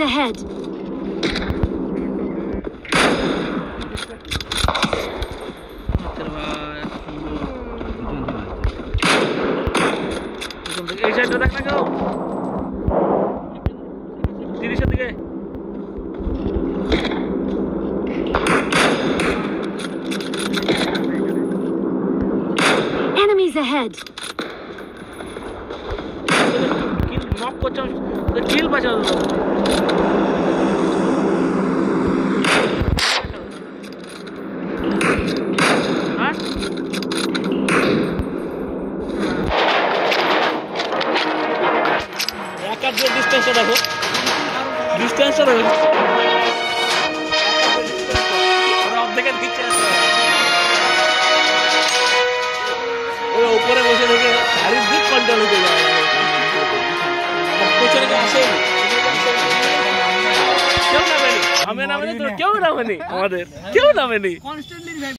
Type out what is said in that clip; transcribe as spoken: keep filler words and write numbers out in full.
ahead. এই সাইডটা দেখ না কেউ তিরিশের দিকে Enemies ahead. কিল নক করছে কিল বাঁচাও হ্যাঁ একার যে ডিস্টেন্সটা দেখো ডিস্টেন্সটা দেখো অর্ধেকের দিচ্ছে ওই উপরে বসে থেকে গাড়ির দিক কন্ট্রোল হতে যায় পেছনে আসে কেউ নামেনি আমি নামেনি তো কেউ নামেনি আমাদের কেউ নামেনি